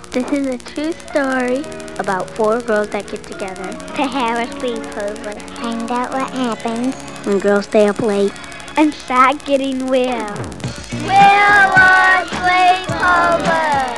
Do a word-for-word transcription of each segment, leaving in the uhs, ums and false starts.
This is a true story about four girls that get together to have a sleepover. Find out what happens when girls stay up late and start getting weird. We'll watch sleepover.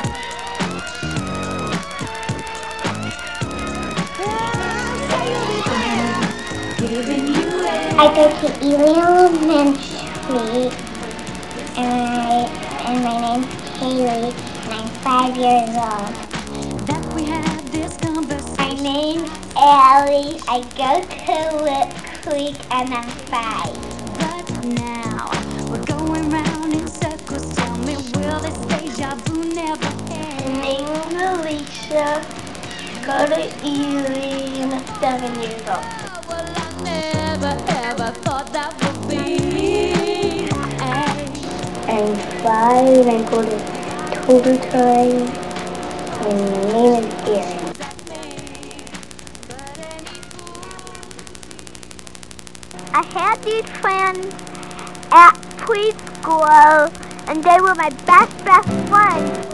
I go to Ely Elementary, and, I, and my name's Kaylee, and I'm five years old. That we have this conversation. My name's Allie. I go to Lip Creek, and I'm five. But now we're going round in circles. Tell me, will this deja vu never end? My name's Alicia. Go to Ely, and I'm seven years old. Well, I never ever thought that would be. I'm five, I go to Total Time, and my name is Erin. I had these friends at preschool, and they were my best, best friends.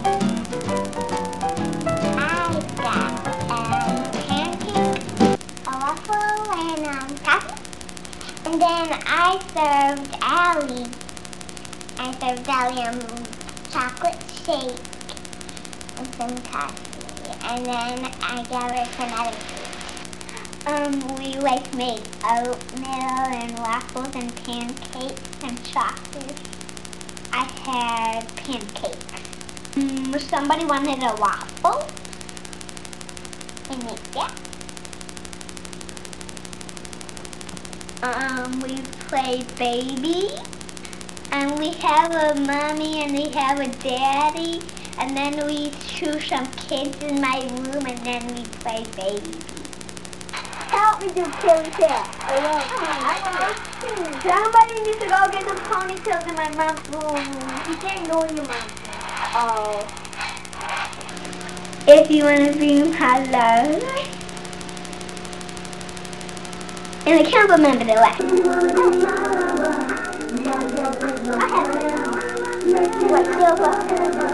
I got um, pancakes, a waffle, and um, coffee. And then I served Allie. I served Allie a chocolate shake and some coffee. And then I gave her some other food. Um, we like made oatmeal and waffles and pancakes and chocolate. I had pancakes. Um, somebody wanted a waffle. We made that. Um, we played baby, and we have a mommy and we have a daddy, and then we choose some kids in my room, and then we play baby. Help me do Killy Cat. I know. Somebody needs to go get some ponytails in my mom's room. You can't go in your mom's. Oh. If you want to be hello. And I can't remember the rest. I have it. What, silver?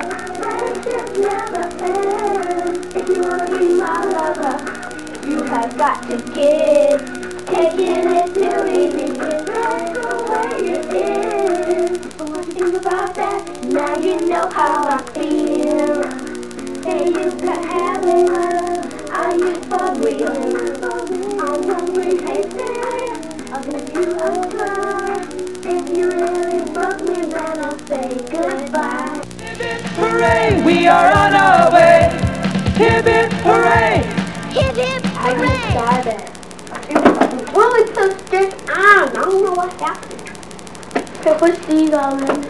If you want to be my lover, you have got to give. Taking it too easy, that's the way it is. But one thing about that, now you know how I feel. And you can have it. Are you for real? I'm hungry, hey, I'll give you a try. If you really broke me, then I'll say goodbye. Hip hip hooray, we are on our way. Hip hip hooray. Hip hip hooray. I started. Well, it's so stick on. I don't know what happened. Okay, put these on them.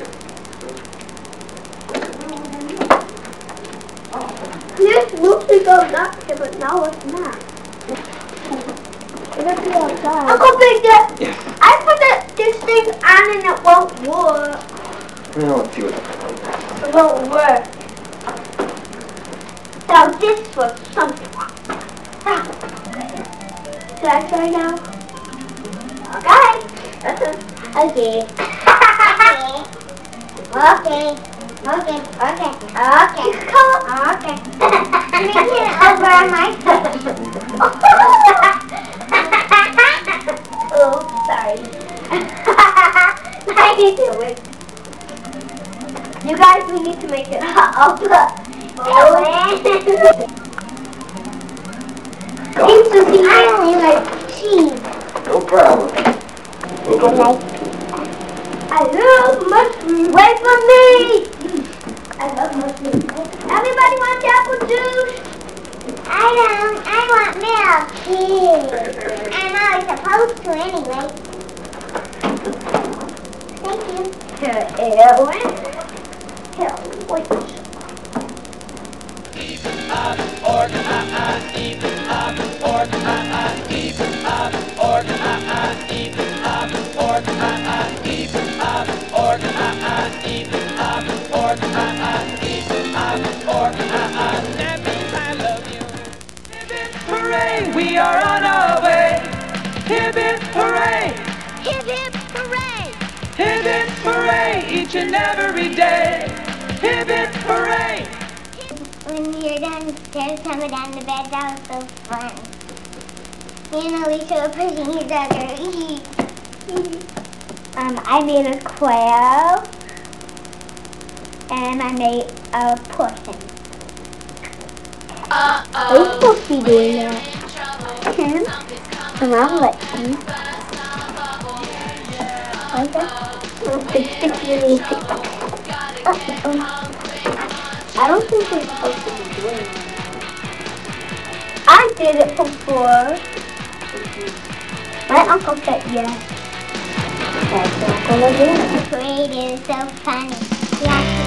This looks like goes up here, but now it's not. It'll be outside. Uncle Big Dad, Yes. I put the, this thing on and it won't work. No, let's see what happens. It won't work. Now this was something wrong. Ah. Should I try now? Okay. Okay. Okay. Okay. Okay. Okay. Come on. Okay. Bring it over on my Oh, sorry. I need to wait. You guys, we need to make it up. Oh, Thanks to see I only like cheese. No problem. I like I love mushrooms. Wait for me. I love mushrooms. Everybody wants apple juice? I don't. I want milk. I'm always supposed to anyway. Thank you. Here, Ellen. Here, wait. Hooray, we are on our way. Hip hip hooray. Hip hip hooray! Hip hip hooray, each and every day. Hip hip hooray. when you're downstairs, coming down to bed, that was so fun. Me and Alicia were pushing each other. um, I made a quail, and I made a person. Uh-oh. Are you supposed to be doing that? Kim? And I'll let you. Like that? It's just really thick. Uh-oh. I don't think we're supposed to be doing that. I did it before. My uncle said yes. That's Uncle again. The parade is so funny. Yeah.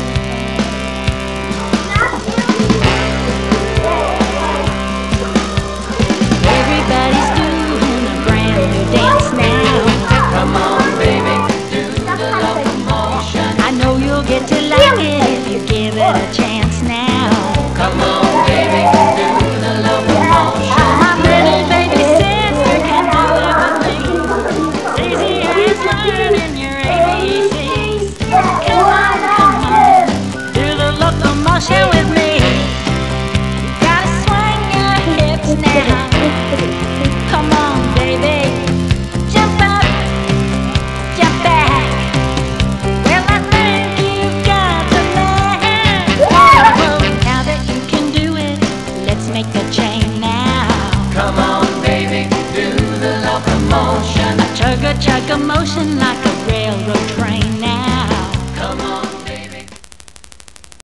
Everybody's doing a brand new dance now. Come on, baby, do the locomotion. I know you'll get to like it if you give it a chance now. Come on, baby, do the locomotion. My little baby sister can do everything. It's easy as learning your A B Cs. Come on, come on, do the locomotion with me. You gotta swing your hips now. Come on, baby, jump up, jump back. Well, I think you've got the man. Well, now that you can do it, let's make a chain now. Come on, baby, do the locomotion. Chug a chug a motion like a railroad train.